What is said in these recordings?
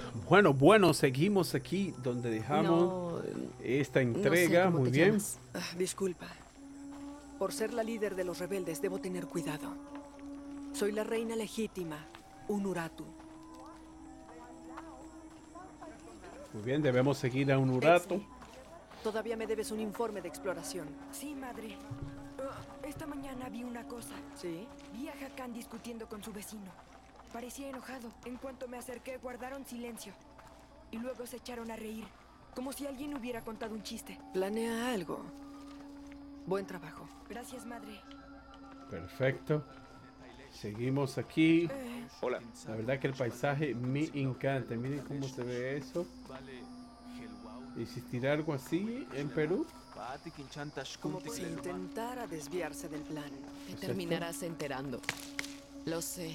Bueno, seguimos aquí donde dejamos No, esta no sé entrega. cómo Muy te bien. llamas. Disculpa. Por ser la líder de los rebeldes, debo tener cuidado. Soy la reina legítima, Unuratu. Muy bien, debemos seguir a Unuratu. Exley, todavía me debes un informe de exploración. Sí, madre. Esta mañana vi una cosa. ¿Sí? Vi a Hakan discutiendo con su vecino. Parecía enojado. En cuanto me acerqué, guardaron silencio. Y luego se echaron a reír, como si alguien hubiera contado un chiste. ¿Planea algo? Buen trabajo. Gracias, madre. Perfecto. Seguimos aquí. Hola. La verdad que el paisaje me encanta. Miren cómo se ve eso. ¿Existirá algo así en Perú? Como si intentara desviarse del plan. Te ¿Es terminarás enterando. Lo sé.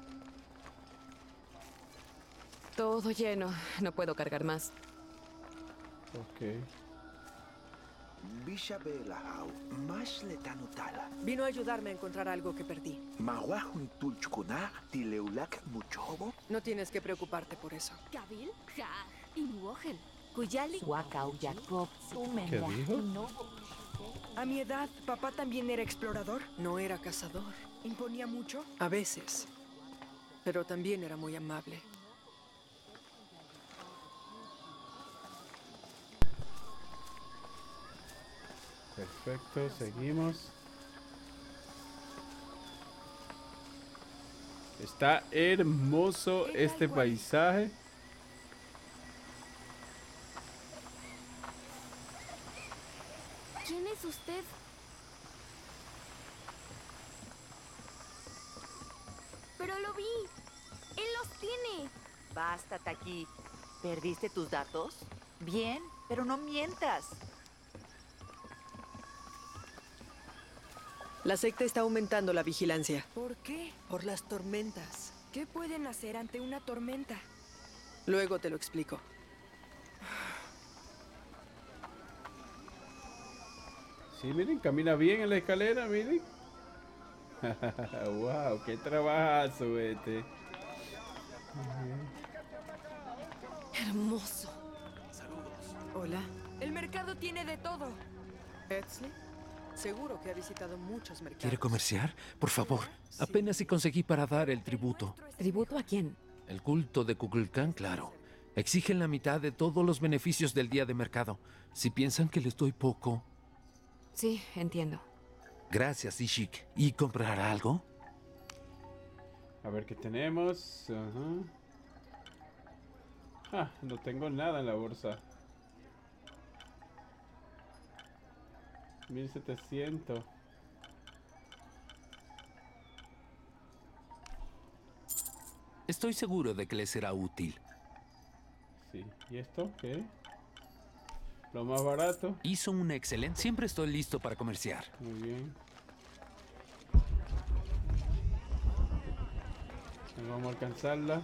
Todo lleno. No puedo cargar más. Ok. Vino a ayudarme a encontrar algo que perdí. No tienes que preocuparte por eso. Kabil, Ja, Inuogel, Kuyali, ¿Qué dijo? A mi edad, papá también era explorador. No era cazador. ¿Imponía mucho? A veces. Pero también era muy amable. Perfecto, seguimos. Está hermoso ¿Qué tal, este Juan? paisaje. ¿quién es usted? Pero lo vi. Él los tiene. Basta, Taki. ¿Perdiste tus datos? Bien, pero no mientas. La secta está aumentando la vigilancia. ¿Por qué? Por las tormentas. ¿Qué pueden hacer ante una tormenta? Luego te lo explico. Sí, miren, camina bien en la escalera, miren. Wow, qué trabajazo este. Hermoso. Hola. El mercado tiene de todo. ¿Exley? Seguro que ha visitado muchos mercados. ¿Quiere comerciar? Por favor. Apenas si conseguí para dar el tributo. ¿Tributo a quién? El culto de Kukulcán, claro. Exigen la mitad de todos los beneficios del día de mercado. Si piensan que les doy poco... Sí, entiendo. Gracias, Ishik. ¿Y comprar algo? A ver qué tenemos. Ajá. Ah, no tengo nada en la bolsa. 1700. Estoy seguro de que les será útil. Sí. ¿Y esto qué? Lo más barato. Hizo un excelente... Siempre estoy listo para comerciar. Muy bien. No vamos a alcanzarla.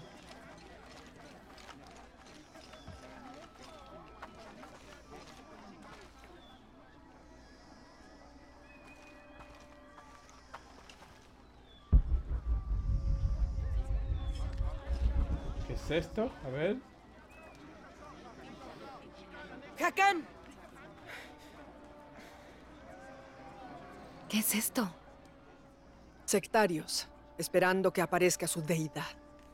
¿Qué es esto? A ver. ¡Hakan! ¿Qué es esto? Sectarios, esperando que aparezca su deidad.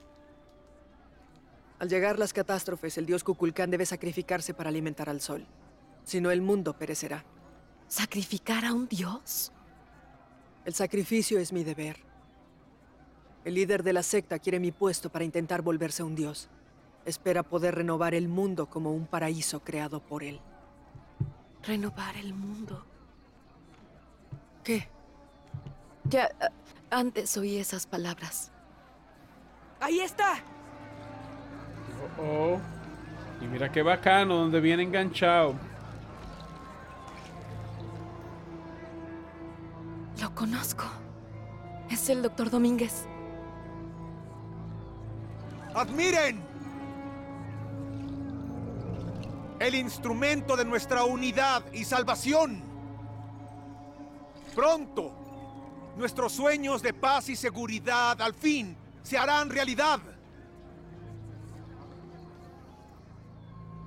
Al llegar las catástrofes, el dios Kukulcán debe sacrificarse para alimentar al sol. Si no, el mundo perecerá. ¿Sacrificar a un dios? El sacrificio es mi deber. El líder de la secta quiere mi puesto para intentar volverse un dios. Espera poder renovar el mundo como un paraíso creado por él. Renovar el mundo. ¿Qué? Ya antes oí esas palabras. ¡Ahí está! Oh, oh. Y mira qué bacano, donde viene enganchado. Lo conozco. Es el doctor Domínguez. ¡Admiren! El instrumento de nuestra unidad y salvación. Pronto, nuestros sueños de paz y seguridad al fin se harán realidad.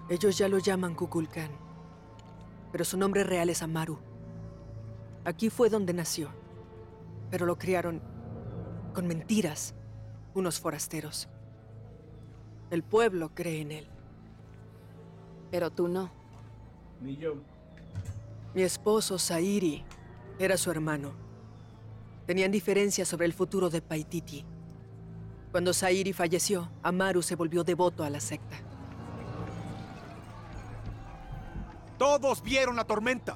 Ellos ya lo llaman Kukulkan, pero su nombre real es Amaru. Aquí fue donde nació, pero lo criaron con mentiras unos forasteros. El pueblo cree en él. Pero tú no. Ni yo. Mi esposo, Sairi, era su hermano. Tenían diferencias sobre el futuro de Paititi. Cuando Sairi falleció, Amaru se volvió devoto a la secta. Todos vieron la tormenta.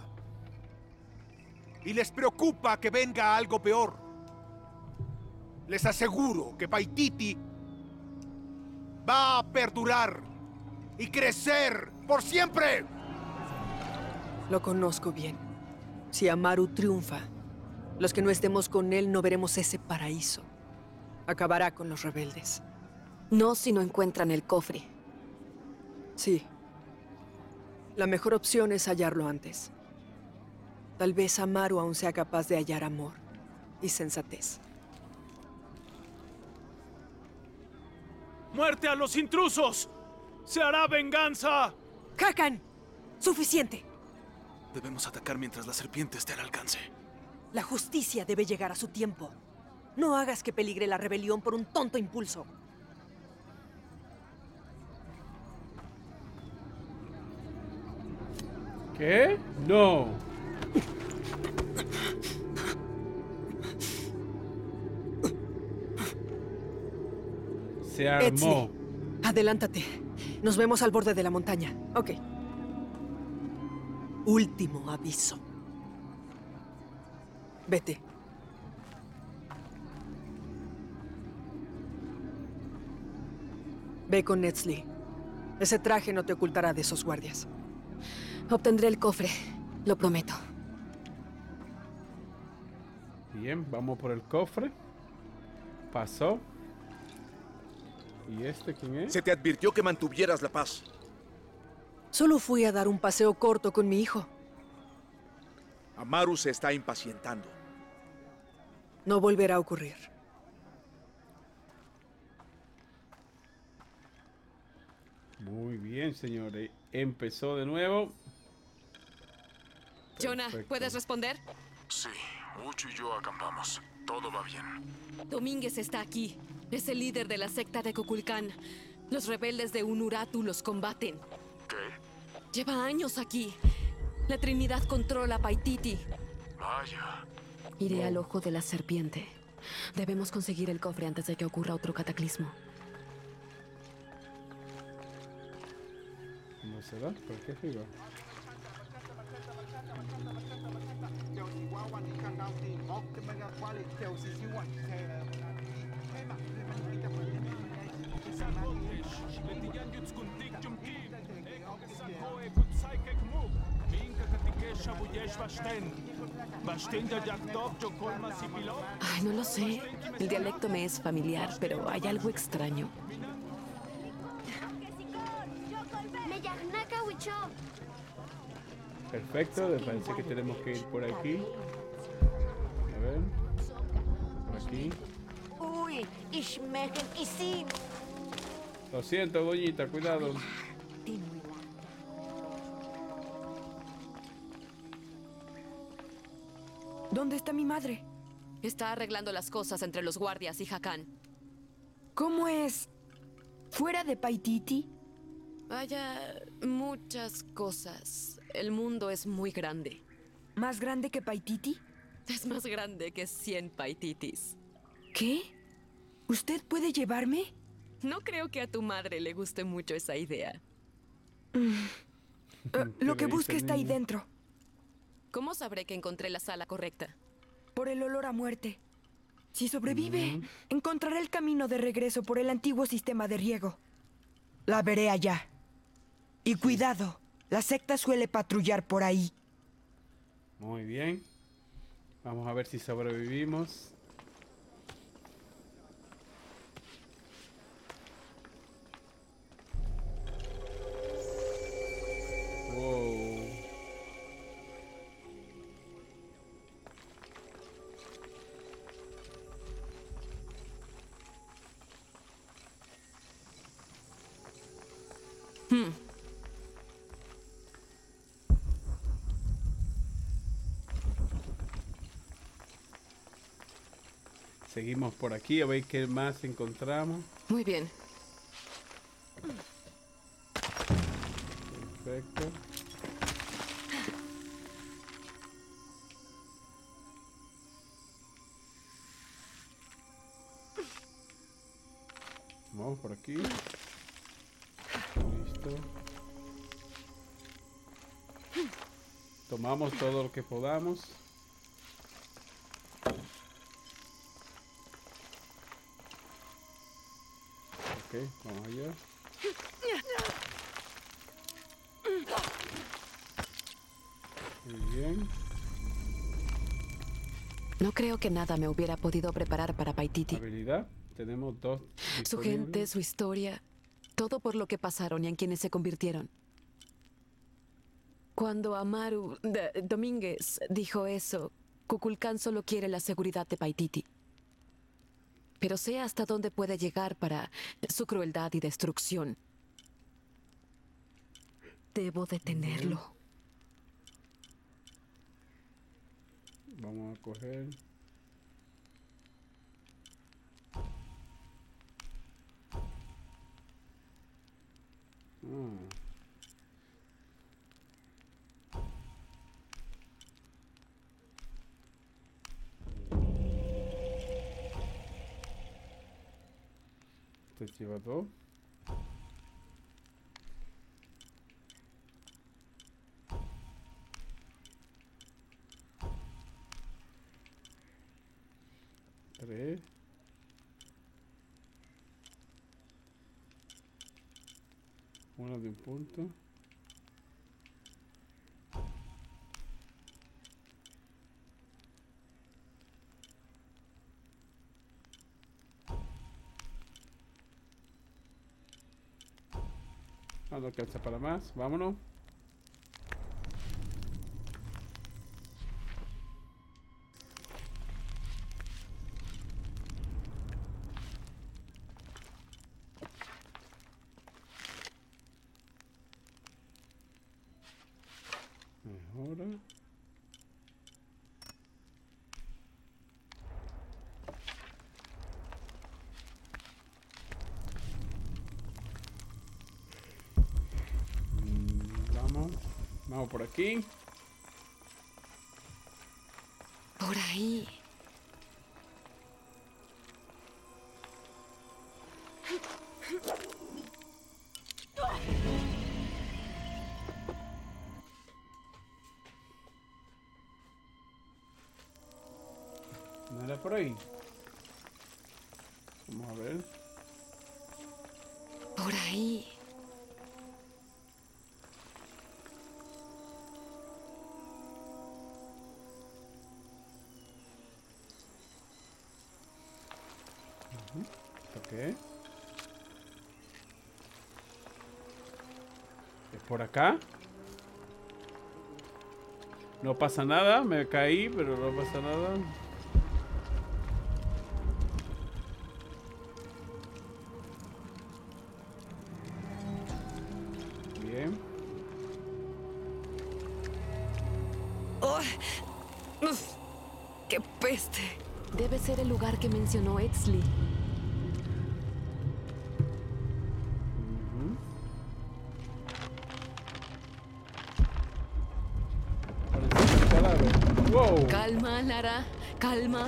Y les preocupa que venga algo peor. Les aseguro que Paititi va a perdurar y crecer por siempre. Lo conozco bien. Si Amaru triunfa, los que no estemos con él no veremos ese paraíso. Acabará con los rebeldes. No si no encuentran el cofre. Sí. La mejor opción es hallarlo antes. Tal vez Amaru aún sea capaz de hallar amor y sensatez. ¡Muerte a los intrusos! ¡Se hará venganza! ¡Hakan! ¡Suficiente! Debemos atacar mientras la serpiente esté al alcance. La justicia debe llegar a su tiempo. No hagas que peligre la rebelión por un tonto impulso. ¿Qué? No. Se armó. Etzli, adelántate. Nos vemos al borde de la montaña. Ok. Último aviso. Vete. Ve con Etzli. Ese traje no te ocultará de esos guardias. Obtendré el cofre, lo prometo. Bien, vamos por el cofre. Pasó. ¿Y este quién es? Se te advirtió que mantuvieras la paz. Solo fui a dar un paseo corto con mi hijo. Amaru se está impacientando. No volverá a ocurrir. Muy bien, señores. Empezó de nuevo. Jonah, Perfecto. ¿puedes responder? Sí, Ucho y yo acampamos. Todo va bien. Domínguez está aquí. Es el líder de la secta de Kukulkan. Los rebeldes de Unuratu los combaten. ¿Qué? Lleva años aquí. La Trinidad controla a Paititi. Vaya. Iré al ojo de la serpiente. Debemos conseguir el cofre antes de que ocurra otro cataclismo. ¿No se da? ¿Por qué arriba? Ay, no lo sé. El dialecto me es familiar, pero hay algo extraño. Meyagnaka Huicho. Perfecto, me parece que tenemos que ir por aquí. A ver. Por aquí. Uy, Ishmegen Isim. Lo siento, doñita, cuidado. ¿Dónde está mi madre? Está arreglando las cosas entre los guardias y Hakan. ¿Cómo es? ¿Fuera de Paititi? Vaya, muchas cosas. El mundo es muy grande. ¿Más grande que Paititi? Es más grande que 100 Paititis. ¿Qué? ¿Usted puede llevarme? No creo que a tu madre le guste mucho esa idea. Lo que le busque dice el está ahí niño? dentro. ¿Cómo sabré que encontré la sala correcta? Por el olor a muerte. Si sobrevive, encontraré el camino de regreso por el antiguo sistema de riego. La veré allá. Y cuidado, la secta suele patrullar por ahí. Muy bien. Vamos a ver si sobrevivimos. Wow. Seguimos por aquí a ver qué más encontramos. Muy bien. Perfecto. Vamos por aquí. Listo. Tomamos todo lo que podamos. Ok, vamos allá. Muy bien. No creo que nada me hubiera podido preparar para Paititi. Habilidad. Tenemos 2 Su disponibles. gente, su historia, todo por lo que pasaron y en quienes se convirtieron. Cuando Amaru Domínguez dijo eso, Kukulcán solo quiere la seguridad de Paititi. Pero sé hasta dónde puede llegar para su crueldad y destrucción. Debo detenerlo. Vamos a coger. Te lleva 2. Tres. Uno de un punto. No alcanza para más. Vámonos. Mejora. Vamos. Vamos por aquí. Por ahí. ¿No era por ahí? Vamos a ver. Por ahí. Ok. ¿Es por acá? No pasa nada, me caí, pero no pasa nada. Bien. ¡Oh! ¡Uf! ¡Qué peste! Debe ser el lugar que mencionó Exley. Parece un cadáver. ¡Wow! Calma, Lara. Calma.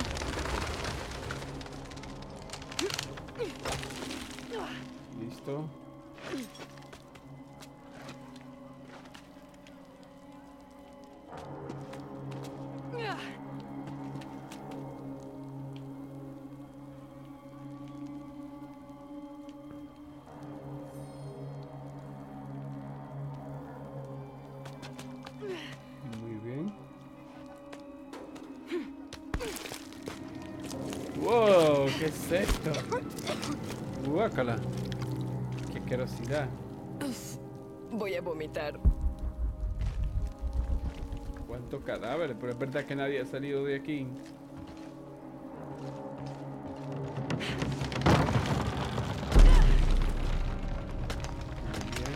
Listo. Muy bien. ¡Wow! ¿Qué es esto? Guácala. ¡Qué asquerosidad! Voy a vomitar. ¿Cuántos cadáveres? Pero es verdad que nadie ha salido de aquí. Muy bien.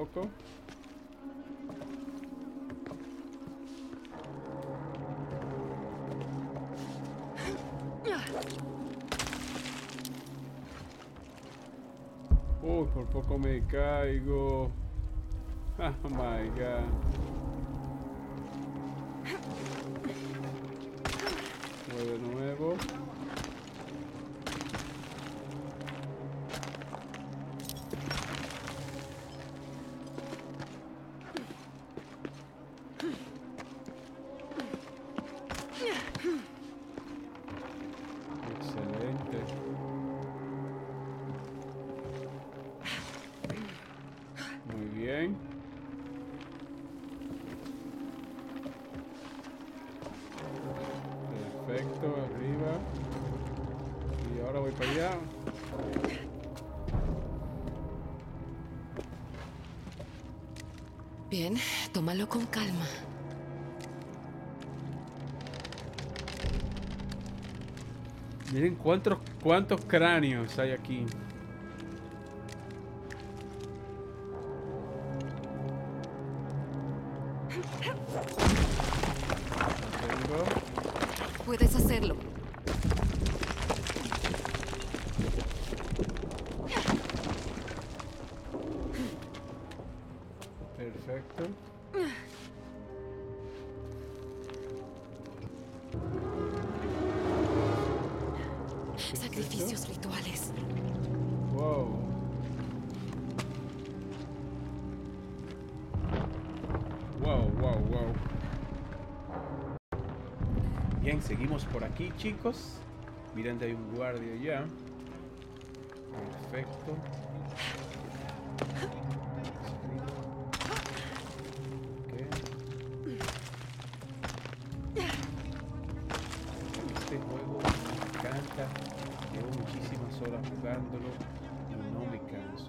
poco. Uy, por poco me caigo. Oh my god. Voy de nuevo. Excelente. Muy bien. Perfecto, arriba. Y ahora voy para allá. Bien, tómalo con calma. Miren cuántos cráneos hay aquí. Tengo. Puedes hacerlo. Perfecto. Sacrificios rituales. Wow. Wow. Bien, seguimos por aquí, chicos. Miren, hay un guardia ya. Perfecto. Este juego me encanta. Llevo muchísimas horas jugándolo y no me canso.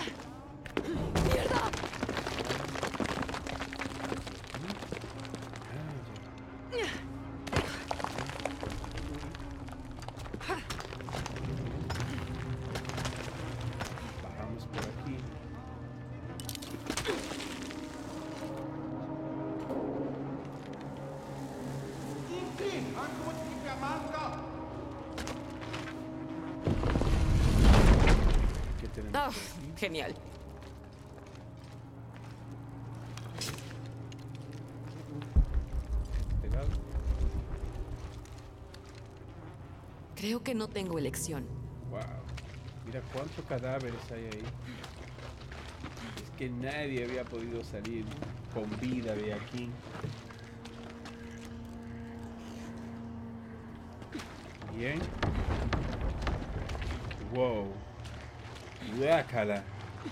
Bajamos por aquí. ¿Qué tenemos Oh, por aquí? genial. Este lado. Creo que no tengo elección. Wow. Mira cuántos cadáveres hay ahí. Es que nadie había podido salir con vida de aquí. Bien. Wow. Guácala.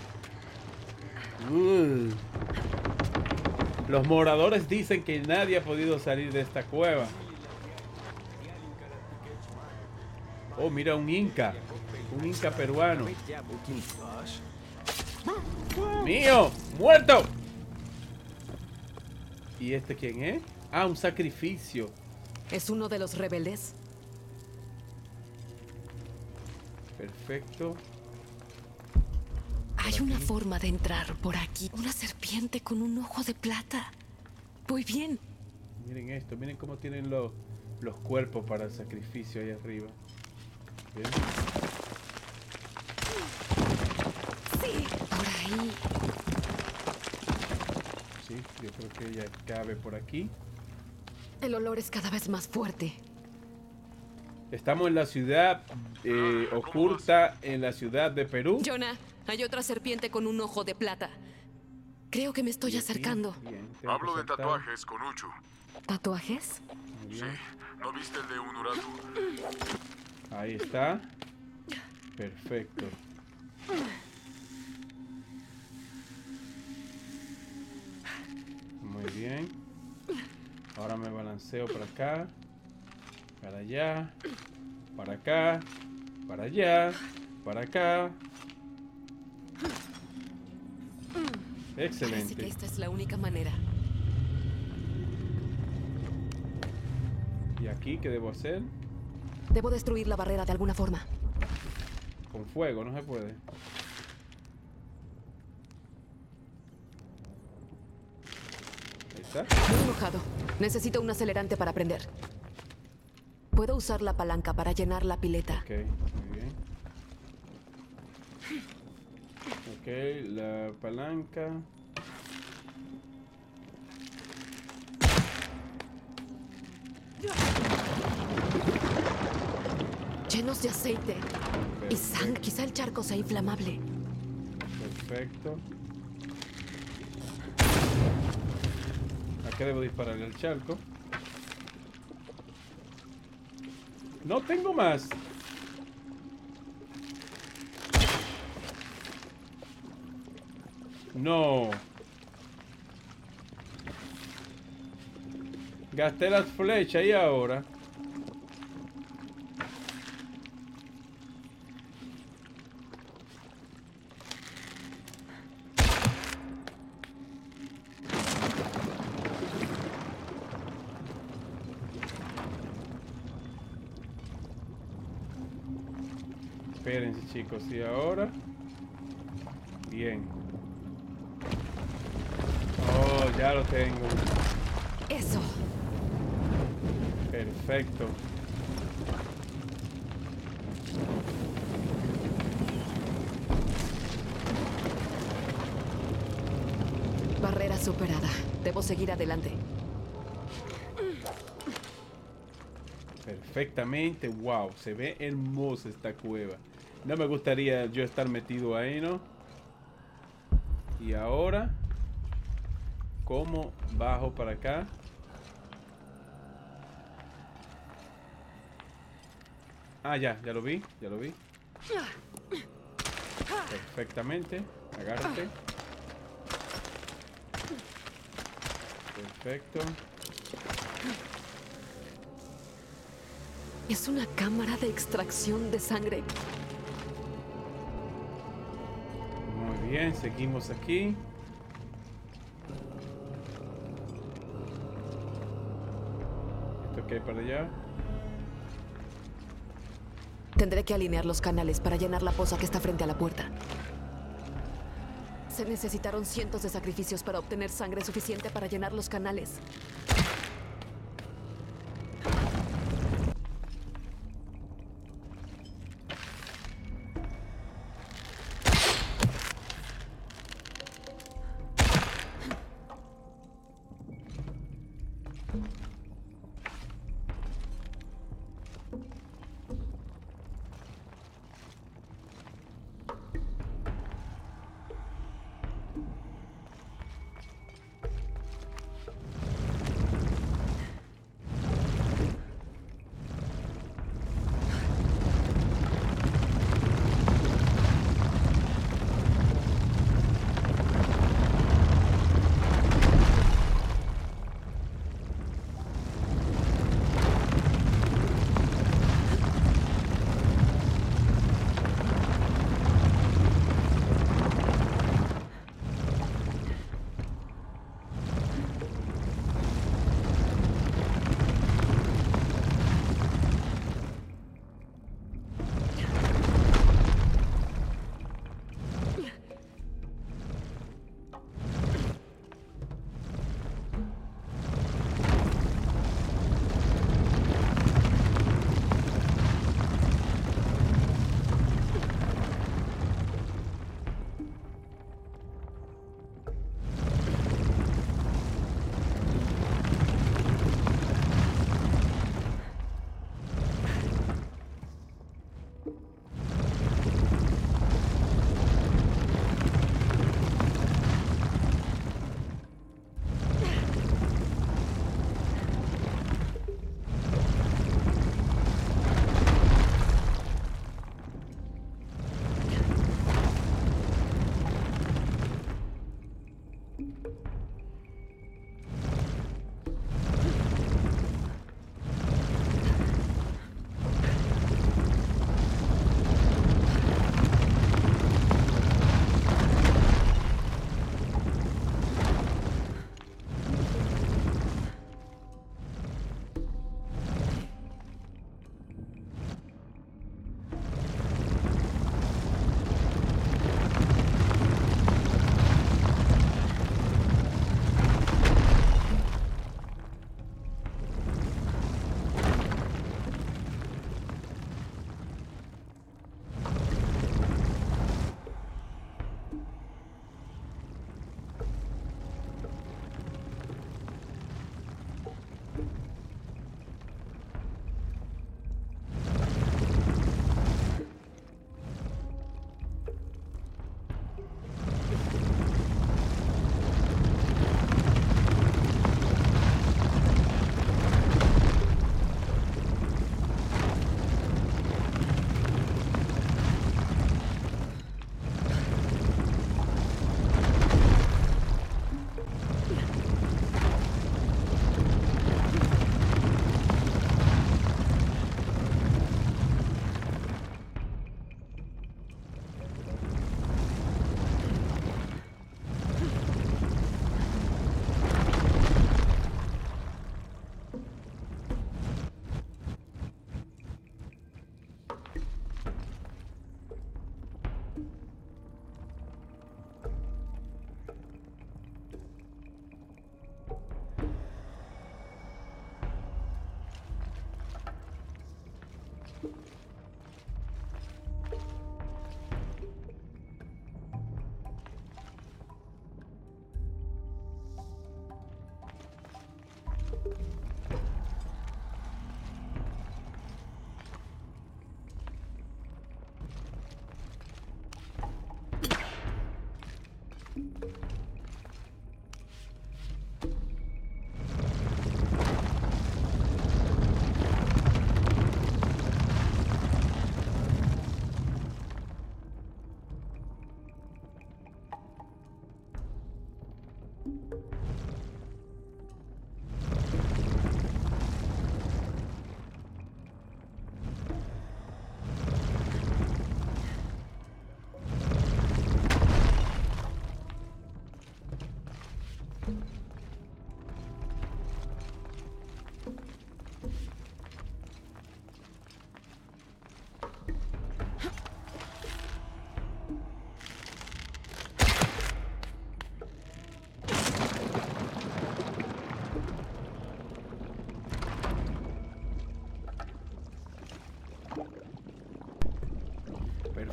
Los moradores dicen que nadie ha podido salir de esta cueva. Oh, mira, un inca. Un inca peruano. ¡Mío! ¡Muerto! ¿Y este quién es? Ah, un sacrificio. ¿Es uno de los rebeldes? Perfecto. Hay una forma de entrar por aquí. Una serpiente con un ojo de plata. Voy bien. Miren esto. Miren cómo tienen los cuerpos para el sacrificio ahí arriba. Bien. Sí. Por ahí. Sí, yo creo que ella cabe por aquí. El olor es cada vez más fuerte. Estamos en la ciudad oculta, en la ciudad de Perú. Jonah, hay otra serpiente con un ojo de plata. Creo que me estoy acercando. Bien, tengo Hablo que de saltar. tatuajes con Uchu. ¿Tatuajes? Muy Sí. bien. ¿No viste el de Unuratu? Ahí está. Perfecto. Muy bien. Ahora me balanceo para acá. Para allá. Para acá. Para allá. Para acá. Parece que Excelente. esta es la única manera. ¿Y aquí qué debo hacer? Debo destruir la barrera de alguna forma. Con fuego, no se puede. ¿Está? Muy mojado. Necesito un acelerante para prender. Puedo usar la palanca para llenar la pileta. Ok, muy bien. Ok, la palanca. Llenos de aceite. Y sangre. Quizá el charco sea inflamable. Perfecto. ¿A qué debo dispararle al charco? No tengo más. No. Gasté las flechas y ahora. Espérense, chicos, y ahora. Bien. Oh, ya lo tengo. Eso. Perfecto. Barrera superada. Debo seguir adelante. Perfectamente. Wow, se ve hermosa esta cueva. No me gustaría yo estar metido ahí, ¿no? Y ahora, ¿cómo bajo para acá? Ah, ya lo vi, ya lo vi. Perfectamente. Agárrate. Perfecto. Es una cámara de extracción de sangre. Muy bien, seguimos aquí. ¿Esto qué hay para allá? Tendré que alinear los canales para llenar la poza que está frente a la puerta. Se necesitaron cientos de sacrificios para obtener sangre suficiente para llenar los canales.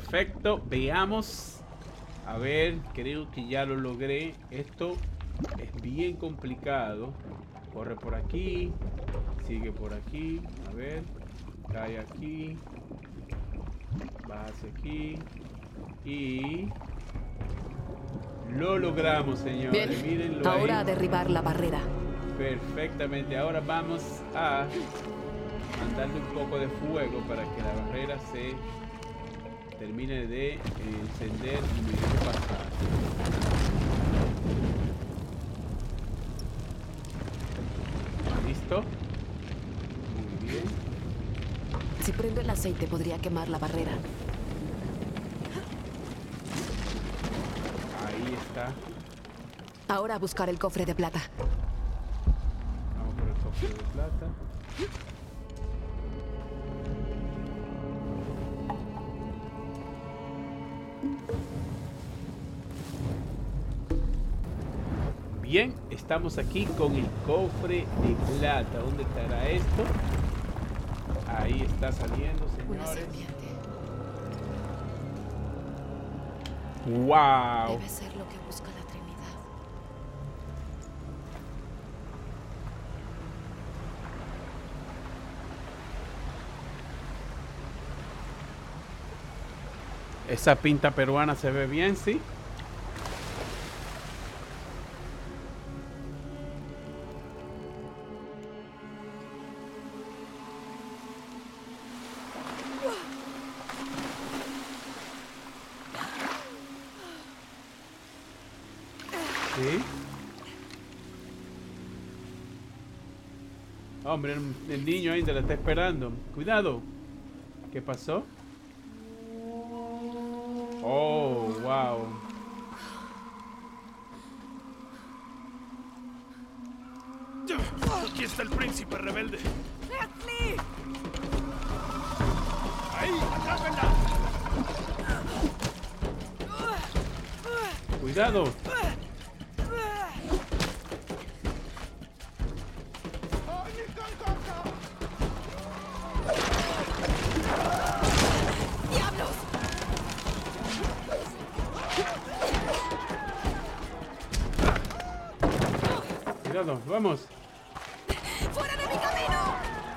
Perfecto, veamos. A ver, creo que ya lo logré. Esto es bien complicado. Corre por aquí, sigue por aquí, a ver, cae aquí, va hacia aquí y lo logramos, señores. Bien, mírenlo ahora ahí. a derribar la barrera. Perfectamente, ahora vamos a mandarle un poco de fuego para que la barrera se termine de encender y me deje pasar. ¿Listo? Muy bien. Si prendo el aceite podría quemar la barrera. Ahí está. Ahora a buscar el cofre de plata. Vamos por el cofre de plata. Bien, estamos aquí con el cofre de plata. ¿Dónde estará esto? Ahí está saliendo, Una señores. serpiente. ¡Wow! Debe ser lo que busca la Trinidad. Esa pinta peruana se ve bien, ¿sí? Sí. Hombre, el niño ahí te la está esperando. Cuidado. ¿Qué pasó? Oh, wow. Aquí está el príncipe rebelde. ¡Ahí! ¡Atrápenla! Cuidado. Cuidado, vamos. ¡Fuera de mi camino!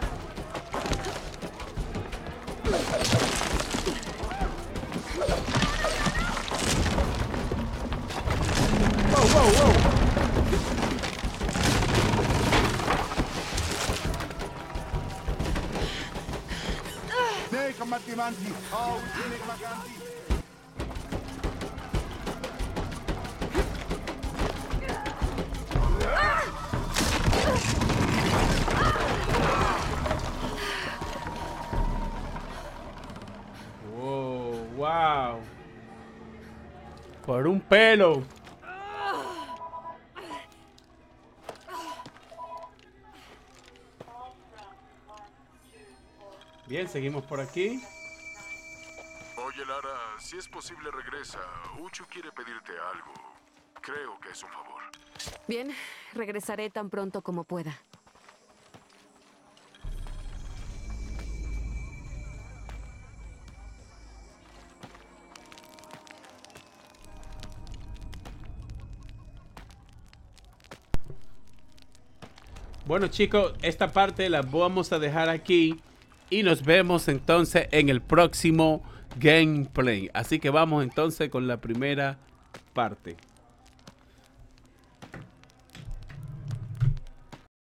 Wow, wow, wow. ¡Nee, combattimanti! ¡Oh, ultimi vacanti! Wow, wow. Por un pelo. Bien, seguimos por aquí. Oye, Lara, si es posible regresa. Uchu quiere pedirte algo. Creo que es un favor. Bien, regresaré tan pronto como pueda. Bueno, chicos, esta parte la vamos a dejar aquí y nos vemos entonces en el próximo gameplay. Así que vamos entonces con la primera parte.